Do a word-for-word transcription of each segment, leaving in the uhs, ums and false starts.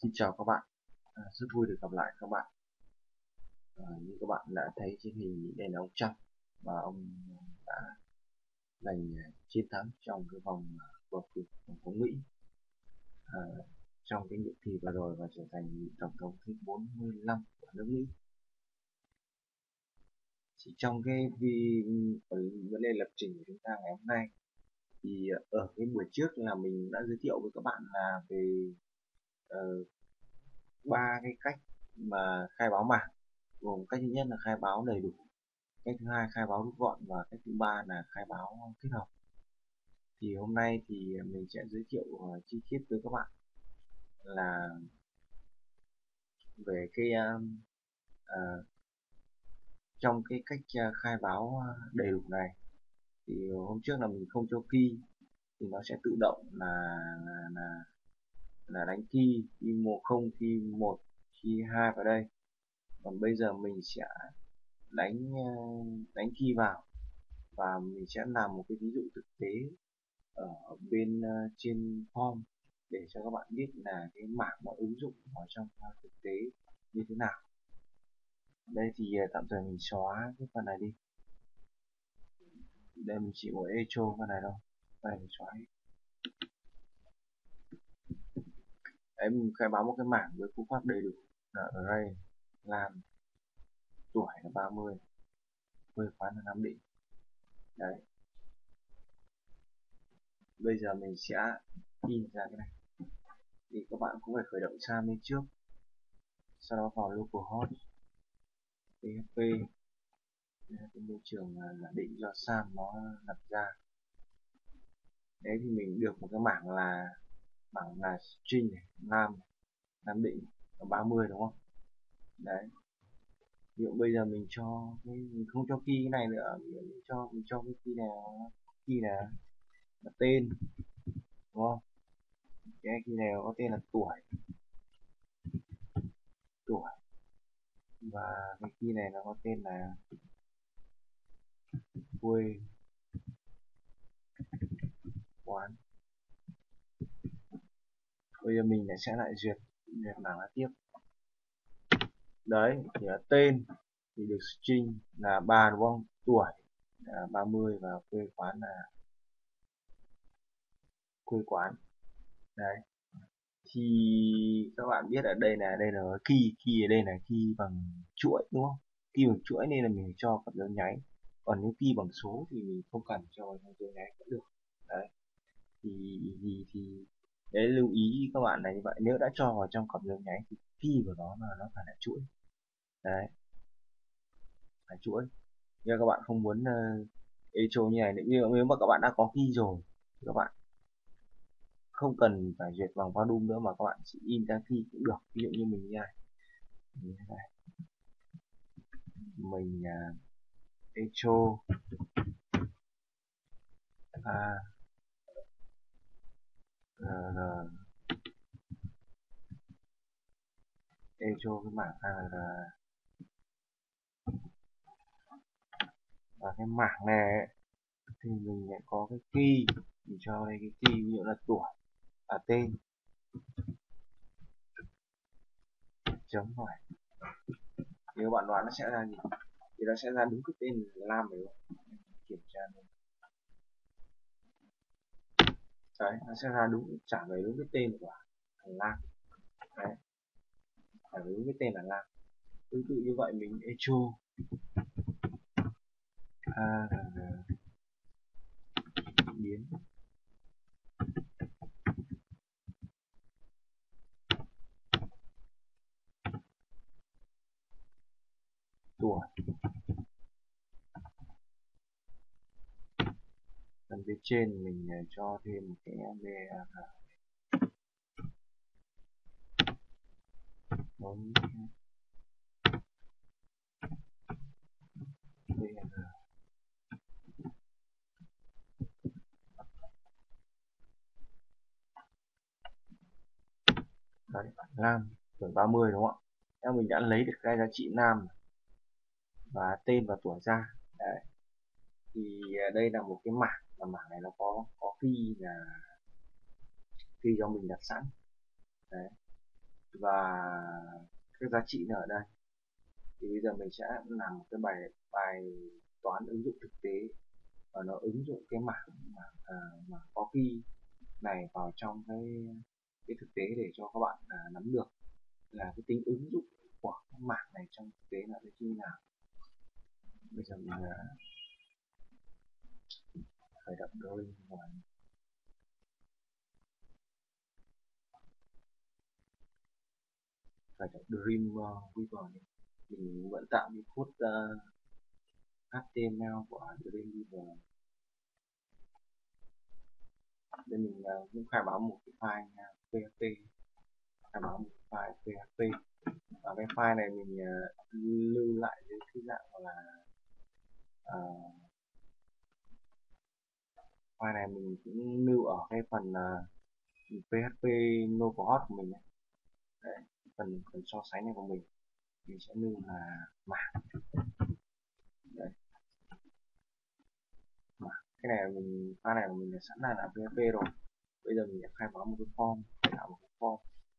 Xin chào các bạn, à, rất vui được gặp lại các bạn. À, như các bạn đã thấy trên hình, đây là ông Trump và ông đã giành chiến thắng trong cái vòng bầu cử tổng thống Mỹ à, trong cái nhiệm kỳ vừa rồi và trở thành tổng thống thứ bốn mươi lăm của nước Mỹ. Chỉ trong cái vì vấn đề lập trình của chúng ta ngày hôm nay thì ở cái buổi trước là mình đã giới thiệu với các bạn là về ba uh, cái cách mà khai báo mảng, gồm cách thứ nhất là khai báo đầy đủ, cách thứ hai khai báo rút gọn và cách thứ ba là khai báo kết hợp. Thì hôm nay thì mình sẽ giới thiệu uh, chi tiết với các bạn là về cái uh, uh, trong cái cách uh, khai báo đầy đủ này. Thì hôm trước là mình không cho key thì nó sẽ tự động là là là, là đánh key key một không key một key hai vào đây. Còn bây giờ mình sẽ đánh uh, đánh key vào và mình sẽ làm một cái ví dụ thực tế ở bên uh, trên form để cho các bạn biết là cái mảng nó ứng dụng vào trong uh, thực tế như thế nào. Đây thì uh, tạm thời mình xóa cái phần này đi. Đây mình chỉ có echo phần này đâu, phần này mình xóa hết. Đấy, mình khai báo một cái mảng với cú pháp đầy đủ là array, làm, tuổi là ba mươi, quê quán là Nam Định. Đấy, bây giờ mình sẽ in ra cái này thì các bạn cũng phải khởi động Sam lên trước, sau đó vào localhost pê hát pê, cái môi trường giả định do Sam nó lập ra. Đấy thì mình được một cái mảng là mảng là string này, Nam Nam Định là ba mươi, đúng không? Đấy, ví dụ bây giờ mình cho cái, mình không cho key cái này nữa, mình cho mình cho cái key nào, key là, là tên, đúng không? Cái key này có tên là tuổi tuổi và cái key này nó có tên là quê quán. Bây giờ mình lại sẽ lại duyệt duyệt mảng là tiếp. Đấy thì là tên thì được string là ba, đúng không? Tuổi là ba mươi và quê quán là quê quán. Đấy thì các bạn biết ở đây là đây là key key ở đây là key bằng chuỗi, đúng không? Key bằng chuỗi nên là mình cho cặp dấu nháy, còn nếu key bằng số thì mình không cần cho dấu nháy cũng được. Đấy thì thì thì đấy, lưu ý các bạn là như vậy, nếu đã cho vào trong cặp dấu nháy thì key của nó là nó phải là chuỗi. Đấy, phải chuỗi. Nhưng các bạn không muốn uh, echo như này, nếu, nếu mà các bạn đã có key rồi thì các bạn không cần phải duyệt vòng volume nữa mà các bạn chỉ in ra key cũng được. Ví dụ như mình như này, như thế này. Mình uh, echo a r echo cái mảng a r và cái mảng này ấy, thì mình lại có cái key, mình cho đây cái key ví dụ là tuổi à tên chấm hỏi. Nếu bạn đoán nó sẽ ra gì thì nó sẽ ra đúng cái tên Lam rồi, kiểm tra này. Đấy, nó sẽ ra đúng, trả lời đúng cái tên của Lam. Đấy, trả lời đúng cái tên là Lam. Tương tự như vậy mình echo a r biến tuổi. Phần phía trên mình cho thêm một cái var bốn var. Đấy, Nam tuổi ba mươi, đúng không ạ? Nếu mình đã lấy được cái giá trị nam và tên và tuổi ra. Đấy, thì đây là một cái mảng, và mảng này nó có có key là key do mình đặt sẵn. Đấy, và các giá trị nó ở đây. Thì bây giờ mình sẽ làm một cái bài bài toán ứng dụng thực tế, và nó ứng dụng cái mảng mảng, à, mảng copy này vào trong cái cái thực tế để cho các bạn à, nắm được là cái tính ứng dụng của cái mảng này trong thực tế là như thế nào. Bây giờ mình à, khởi động drawing và khởi động Dreamweaver này. Mình vẫn tạo cái code uh, hát tê em lờ của Dreamweaver. Đây mình uh, cũng khai báo một cái file uh, pê hát pê, khai báo một file pê hát pê, và cái file này mình uh, lưu lại dưới cái dạng là uh, file này mình cũng lưu ở cái phần uh, pê hát pê localhost của mình. Đấy, phần phần so sánh này của mình mình sẽ lưu là mảng. Đấy, mảng. Cái này là mình file này của mình là sẵn là là pê hát pê rồi. Bây giờ mình sẽ khai báo một cái form, tạo một cái form.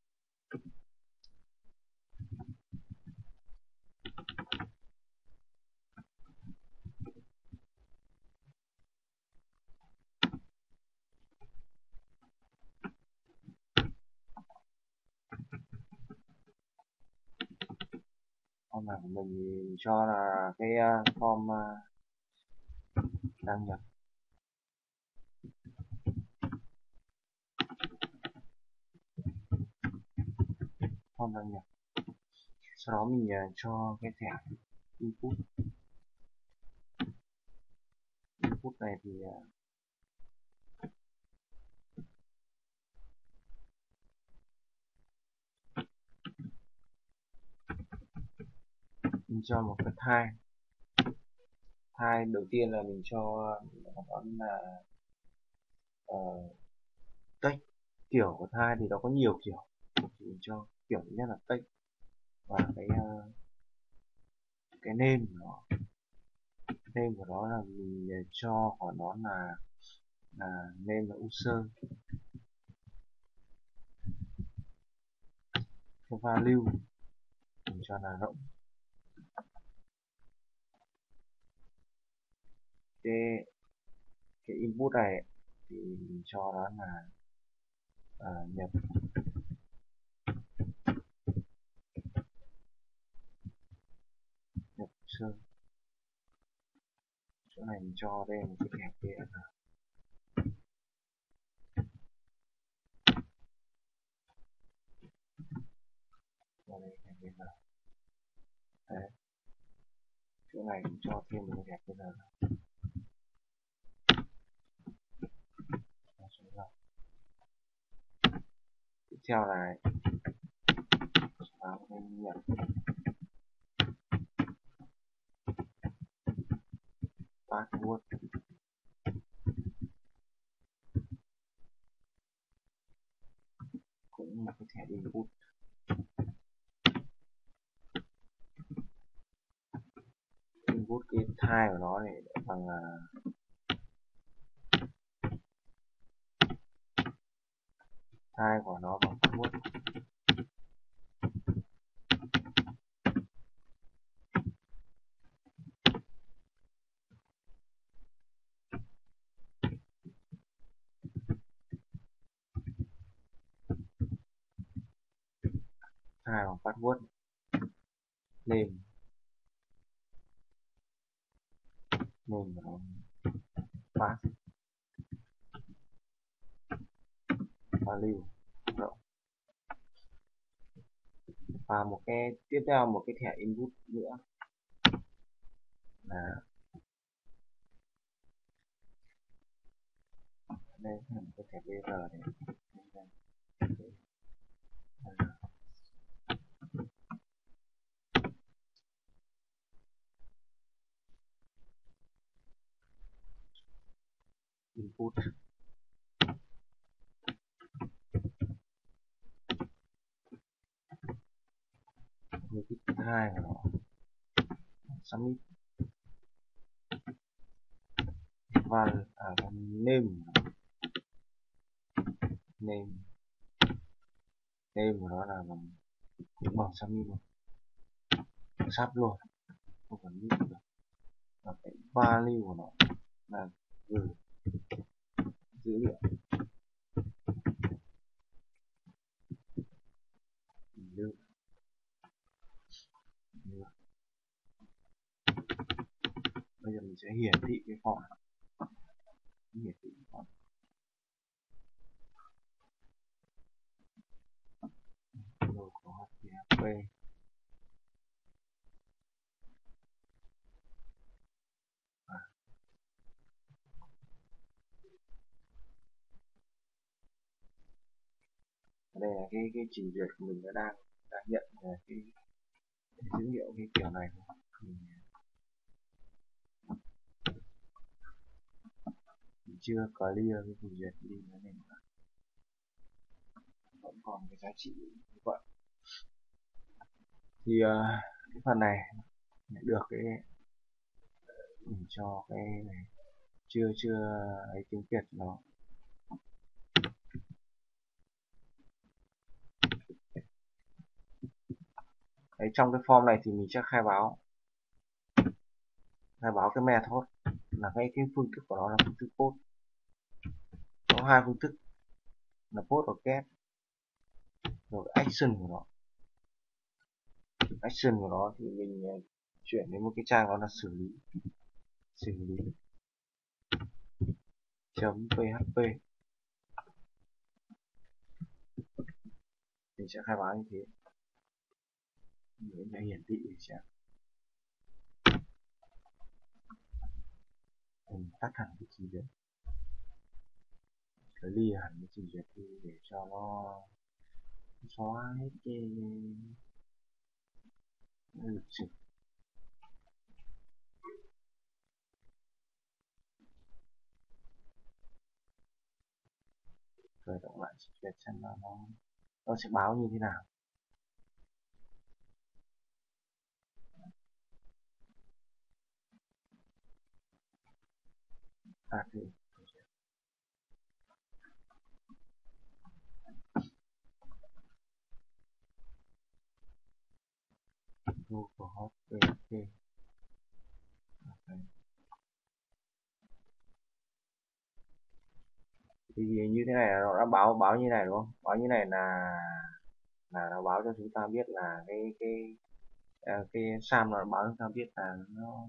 Form này của mình thì cho là cái uh, form uh, đăng nhập. Form đăng nhập. Sau đó mình uh, cho cái thẻ input. Input này thì uh, mình cho một cái thai. Thai đầu tiên là mình cho đó là uh, text. Kiểu của thai thì nó có nhiều kiểu, thì mình cho kiểu thứ nhất là text, và cái uh, cái name của nó, name của nó là mình cho của nó là là name là user. Cái value mình cho là rộng. cái cái input này thì mình cho đó là uh, nhập nhập sơ. Chỗ này mình cho đây một cái thẻ pê en rờ. Cho đây thẻ pê en rờ. Đấy, chỗ này mình cho thêm một cái thẻ pê en rờ. Tiếp theo là vào bên nhập password. Cũng một cái thẻ input. Input cái thai của nó này bằng uh, thai của nó bằng password. Thai bằng password. Name name của nó pass. Value rộng. Và một cái tiếp theo một cái thẻ input nữa là đây là một cái thẻ bê rờ này. Input như cái hai của nó submit val à name name name của nó là bằng cũng bằng submit luôn, sắp luôn, không cần biết được. Và cái value của nó là gửi dữ liệu lưu. Bây giờ mình sẽ hiển thị cái form, hiển thị cái form rồi có pê hát pê. Đây là cái cái trình duyệt của mình đã đang đang nhận về cái, cái dữ liệu cái kiểu này. Mình, mình chưa clear cái trình duyệt đi nên vẫn còn cái giá trị như vậy. Thì uh, cái phần này được cái mình cho cái này chưa chưa ấy tiếng Việt nó. Đấy, trong cái form này thì mình sẽ khai báo khai báo cái method là cái cái phương thức của nó là phương thức post. Có hai phương thức là post và get, rồi action của nó. Action của nó thì mình uh, chuyển đến một cái trang đó là xử lý xử lý chấm php. Mình sẽ khai báo như thế, mình sẽ hiển thị sẽ mình tắt hẳn cái trình duyệt, clear hẳn cái trình duyệt đi để cho nó xóa hết cái lịch sử. Khởi động lại trình duyệt xem nó nó sẽ báo như thế nào. À, thì localhost php. Thì như thế này là nó đã báo báo như này đúng không? Báo như này là là nó báo cho chúng ta biết là cái cái uh, cái Sam nó báo cho chúng ta biết là nó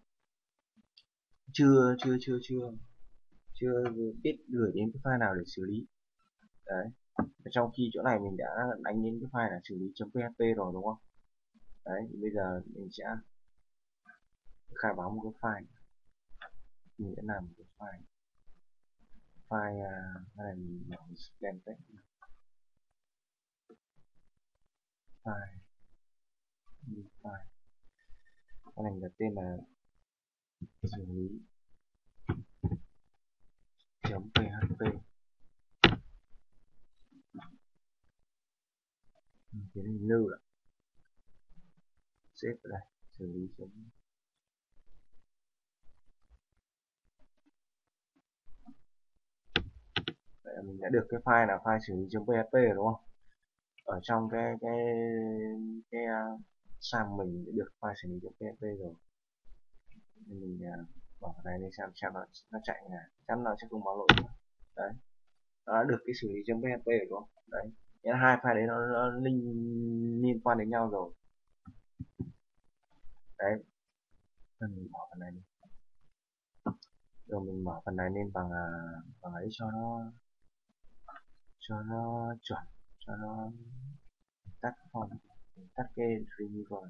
chưa chưa chưa chưa chưa biết gửi đến cái file nào để xử lý. Đấy, trong khi chỗ này mình đã đánh đến cái file là xử lý .php rồi đúng không? Đấy, thì bây giờ mình sẽ khai báo một cái file, mình sẽ làm một cái file file uh, này mình mở scan text file file cái này là tên là xử lý .php. Tiến hành lưu lại, save ở đây, xử lý chấm. Vậy là mình đã được cái file là file xử lý .php rồi đúng không? Ở trong cái cái cái uh, sang mình đã được file xử lý .php rồi. Nên mình uh, mở cái này để xem xem nó, nó chạy này, chắc nó sẽ không báo lỗi nữa. Đấy, nó đã được cái xử lý .php rồi đúng không? Đấy, nghĩa hai file đấy nó, nó liên, liên quan đến nhau rồi. Đấy, mình mở phần này đi. Rồi mình mở phần này lên bằng bằng ấy cho nó cho nó chuẩn, cho nó tắt form, tắt cái remover,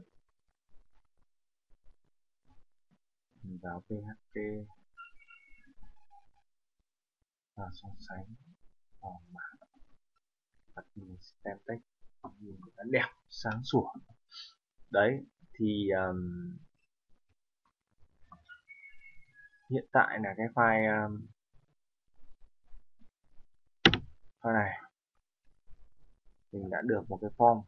mình vào php và so sánh form mã và stem text nhìn nó đẹp sáng sủa. Đấy thì um, hiện tại là cái file um, file này mình đã được một cái form,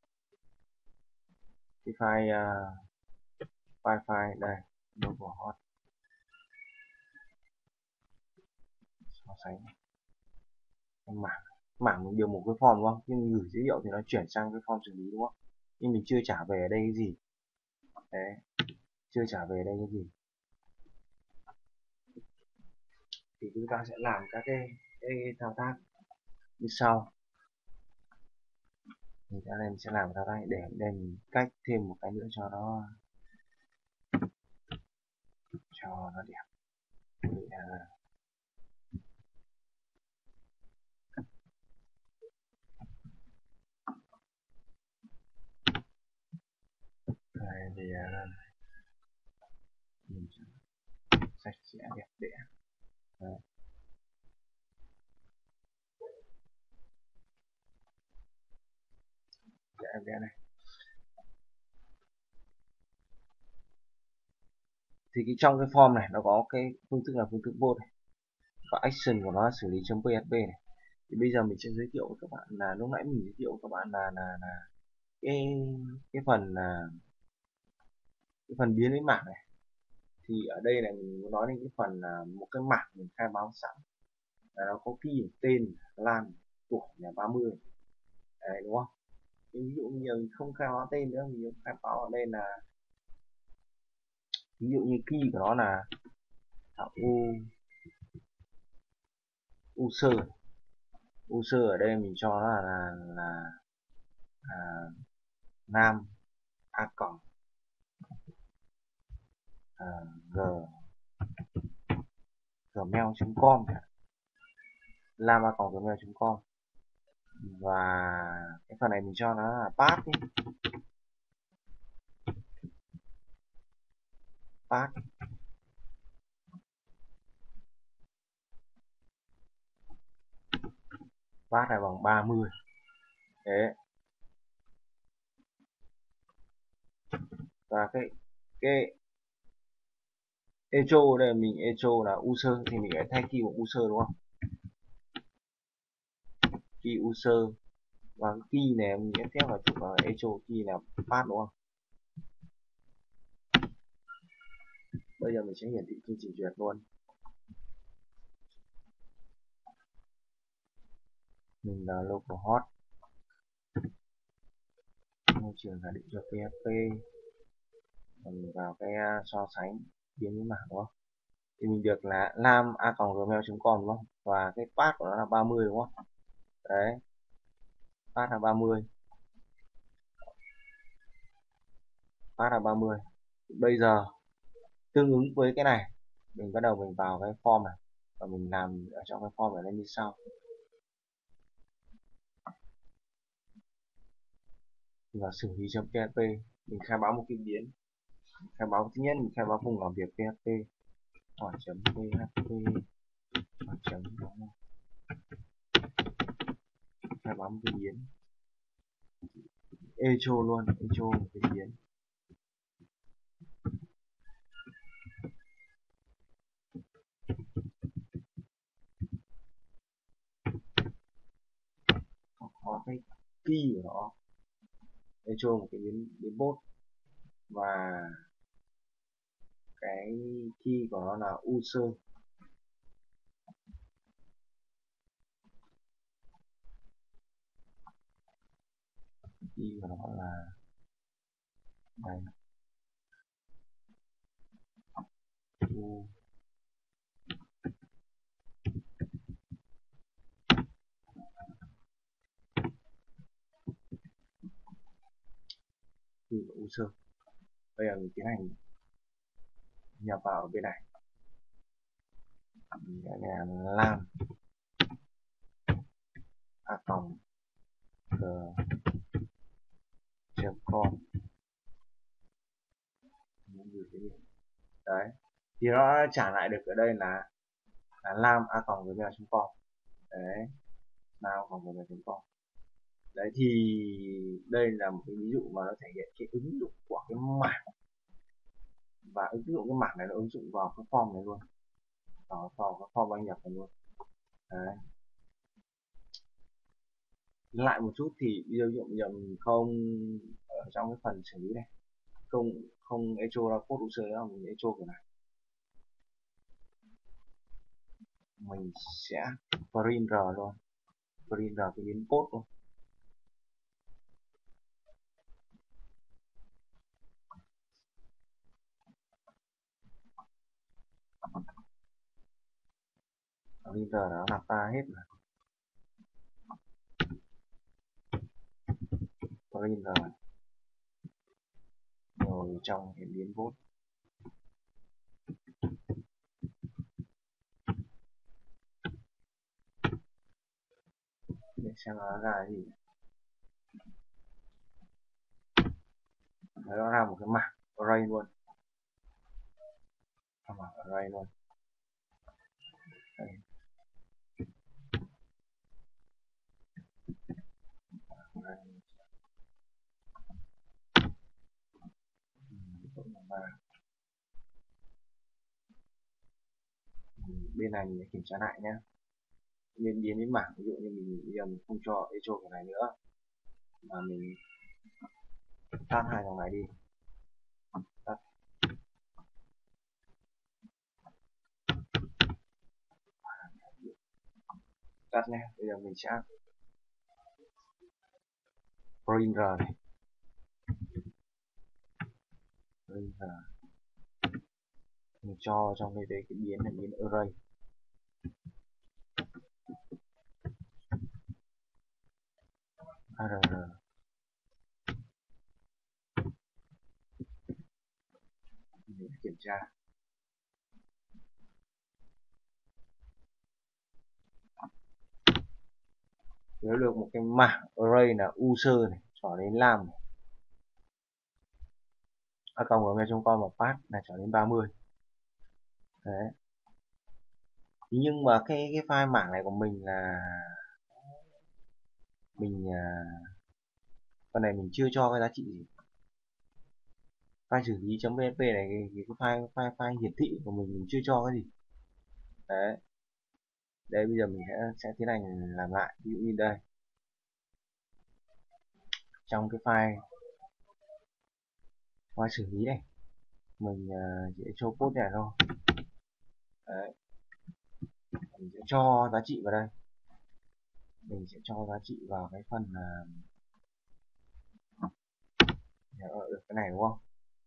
cái file uh, file file đây localhost so sánh em mảng mảng mình điều một cái form đúng không, nhưng mình gửi dữ liệu thì nó chuyển sang cái form xử lý đúng không, nhưng mình chưa trả về ở đây cái gì. Đấy, chưa trả về đây cái gì thì chúng ta sẽ làm các cái, cái thao tác như sau. Thì cho nên sẽ làm thao tác để đây mình cách thêm một cái nữa cho nó cho nó đẹp. Đây thì mình sạch sẽ đẹp đẽ. Đấy. Đẹp đẽ này. Thì cái trong cái form này nó có cái phương thức là phương thức vote này, và action của nó là xử lý chấm php này. Thì bây giờ mình sẽ giới thiệu với các bạn là lúc nãy mình giới thiệu với các bạn là là là cái cái phần là cái phần biến đến mảng này. Thì ở đây là mình muốn nói đến cái phần là một cái mảng mình khai báo sẵn là nó có key tên lan tuổi là ba mươi. Đấy, đúng không? Thì ví dụ như mình không khai báo tên nữa, mình khai báo ở đây là ví dụ như key của nó là u user user ở đây mình cho nó là là, là à, nam a còng à, g gmail.com lam a còng gmail.com, và cái phần này mình cho nó là pass đi, pass pass là bằng ba mươi. Đấy, và cái cái echo đây mình echo là user thì mình phải thay key bằng user đúng không, key user, và cái key này mình sẽ phép vào chụp vào echo key là pass đúng không. Bây giờ mình sẽ hiển thị chương trình duyệt luôn. Mình là localhost, môi trường giả định cho pê hát pê, mình vào cái so sánh biến với mảng đúng không, thì mình được là lam a còng gmail.com đúng không, và cái path của nó là ba mươi đúng không. Đấy, path là ba mươi, path là ba mươi. Bây giờ tương ứng với cái này mình bắt đầu mình vào cái form này và mình làm ở trong cái form này lên như sau. Mình vào xử lý chấm php, mình khai báo một cái biến, khai báo thứ nhất mình khai báo vùng làm việc pê hát pê, hỏi chấm php, hỏi chấm khai báo một cái biến echo luôn, echo một cái biến có cái key của nó, echo một cái biến biến bot, và cái key của nó là user, key của nó là đây, u key của user. Bây giờ mình tiến hành nhập vào ở bên này, mình sẽ là lam a còng g com. Đấy, thì nó trả lại được ở đây là là lam a còng gmail.com. Đấy, lam a còng gmail.com. Đấy thì đây là một cái ví dụ mà nó thể hiện cái ứng dụng của cái mảng, và ứng dụng cái mảng này nó ứng dụng vào cái form này luôn, vào, vào cái form đăng nhập này luôn. Đấy, lại một chút thì ví dụ như mình không ở trong cái phần xử lý này, không không echo ra code user nữa, mình echo cái này, mình sẽ print r luôn, print vào cái biến code luôn. Printer nó lặp ta hết rồi. Printer rồi trong cái biến code để xem nó ra cái gì. Nó ra một cái mảng array luôn, mảng array luôn. Đây. Bên này mình kiểm tra lại nhé, nên biến đến mảng, ví dụ như mình bây giờ mình không cho echo cái này nữa mà mình tắt hai dòng này đi, tắt tắt nhé. Bây giờ mình sẽ printer này, printer mình cho trong đây, đây cái biến này, biến array arr mình kiểm tra. Nếu được một cái mảng array là user này, cho đến lam này, a cộng gmail chấm com và path là cho đến ba mươi. Đấy. Nhưng mà cái cái file mảng này của mình là mình à, con này mình chưa cho cái giá trị gì. File xử lý .php này, cái, cái file file file hiển thị của mình mình chưa cho cái gì. Đấy. Đây bây giờ mình sẽ sẽ tiến hành làm lại. Ví dụ như đây, trong cái file file xử lý này, mình uh, sẽ cho code này thôi. Đấy. Mình sẽ cho giá trị vào đây, mình sẽ cho giá trị vào cái phần uh, được cái này đúng không?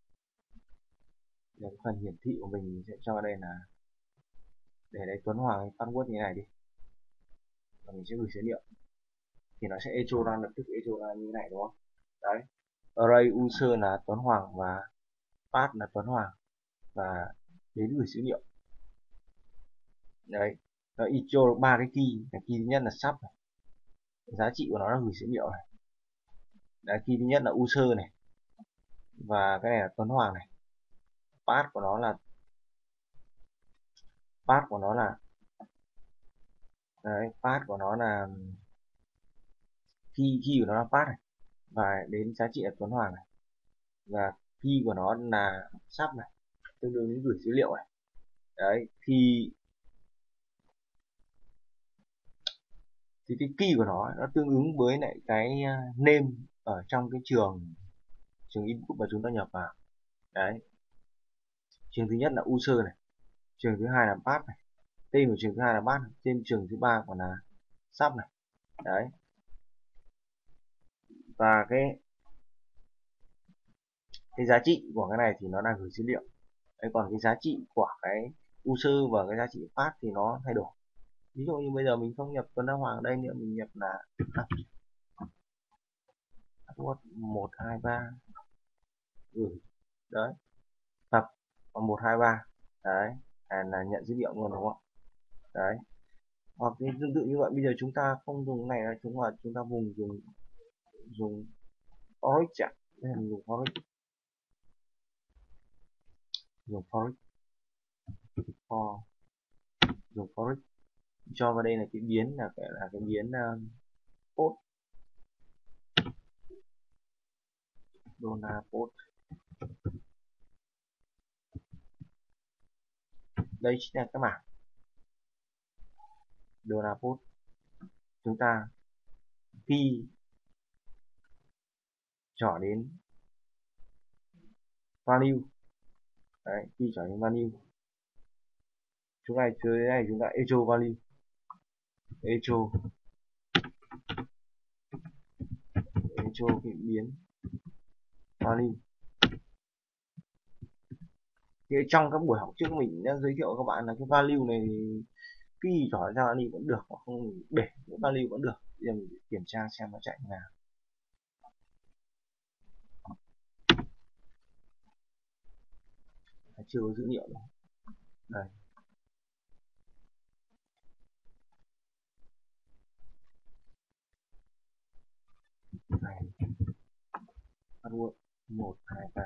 Để cái phần hiển thị của mình, mình sẽ cho đây là để đây Tuấn Hoàng password như này đi, và mình sẽ gửi số liệu thì nó sẽ echo ra, lập tức echo ra như này đúng không? Đấy, array user là Tuấn Hoàng và path là Tuấn Hoàng và đến gửi dữ liệu. Đấy, nó echo được ba cái key. Cái key thứ nhất là sub này, giá trị của nó là gửi dữ liệu này. Đấy, key thứ nhất là user này, và cái này là Tuấn Hoàng này. Path của nó là path của nó là đấy, path của nó là key key của nó là path này, và đến giá trị là Tuấn Hoàng này, và key của nó là sub này, tương đương với gửi dữ liệu này. Đấy, thì thì cái key của nó nó tương ứng với lại cái name ở trong cái trường trường input mà chúng ta nhập vào. Đấy, trường thứ nhất là user này, trường thứ hai là path này, tên của trường thứ hai là path, tên trường thứ ba còn là sub này. Đấy, và cái cái giá trị của cái này thì nó đang gửi dữ liệu. Đấy, còn cái giá trị của cái user và cái giá trị path thì nó thay đổi. Ví dụ như bây giờ mình không nhập Tuấn Hoàng ở đây nữa, mình nhập là password một hai ba gửi. Đấy, tập một hai ba. Đấy, là, là nhận dữ liệu luôn đúng không? Đấy, hoặc cái tương tự như vậy, bây giờ chúng ta không dùng cái này là chúng mà chúng ta vùng dùng dùng for each chẳng, đây là dùng for each, dùng for each, for dùng for each, cho vào đây là cái biến là cái là cái biến uh, post dona post. Đây chính là cái mảng dona post. Chúng ta khi chọn đến value, đấy, khi chọn đến value, chúng ta chơi này chúng ta echo value, echo cho cái biến value. Thì trong các buổi học trước mình đã giới thiệu các bạn là cái value này key trỏ ra value vẫn được, hoặc không để cái value vẫn được. Bây giờ mình kiểm tra xem nó chạy như nào. Chưa có dữ liệu đâu. Đây. Này. Password một hai ba.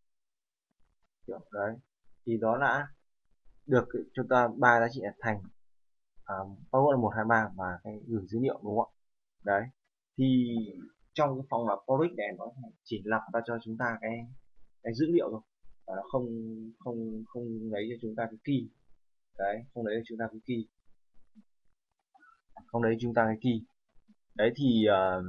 Đấy. Thì đó đã được chúng ta ba giá trị là thành à, password là một hai ba và cái gửi dữ liệu, đúng không ạ? Đấy. Thì trong cái phòng lọc public này nó chỉ lọc ra cho chúng ta cái cái dữ liệu thôi, và nó không không không lấy cho chúng ta cái key. Đấy, không lấy cho chúng ta cái key. Không lấy cho chúng ta cái key. Đấy thì uh,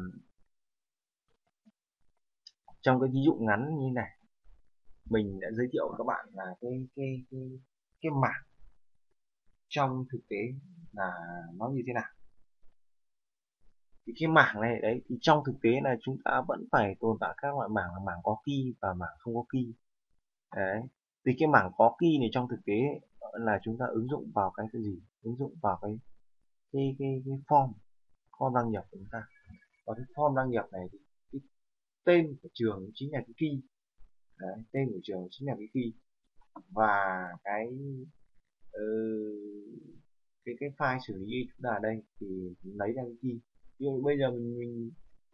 trong cái ví dụ ngắn như này mình đã giới thiệu với các bạn là cái cái cái cái mảng trong thực tế là nó như thế nào. Thì cái mảng này đấy thì trong thực tế là chúng ta vẫn phải tồn tại các loại mảng là mảng có key và mảng không có key. Đấy. Thì cái mảng có key này trong thực tế là chúng ta ứng dụng vào cái cái gì? Ứng dụng vào cái cái cái, cái form form đăng nhập của chúng ta. Và cái form đăng nhập này thì cái tên của trường chính là cái key. Đấy, tên của trường chính là cái key. Và cái uh, cái cái file xử lý chúng ta ở đây thì lấy ra cái key. Ví dụ bây giờ mình, mình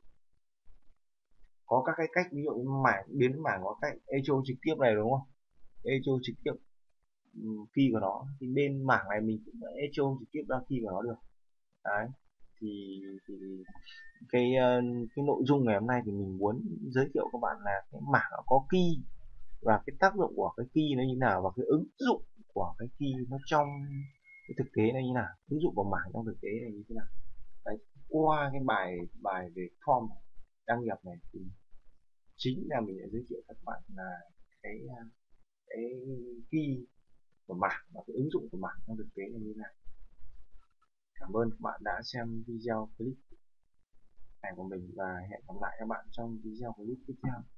có các cái cách, ví dụ như mảng biến mảng có cách echo trực tiếp này, đúng không? Echo trực tiếp key của nó, thì bên mảng này mình cũng echo trực tiếp ra key của nó được. Đấy. Thì, thì cái cái nội dung ngày hôm nay thì mình muốn giới thiệu các bạn là cái mảng có key và cái tác dụng của cái key nó như nào, và cái ứng dụng của cái key nó trong cái thực tế nó như nào, ứng dụng của mảng trong thực tế này như thế nào. Đấy. Qua cái bài bài về form đăng nhập này thì chính là mình đã giới thiệu các bạn là cái cái key của mảng và cái ứng dụng của mảng trong thực tế là như thế nào. Cảm ơn các bạn đã xem video clip này của mình và hẹn gặp lại các bạn trong video clip tiếp theo.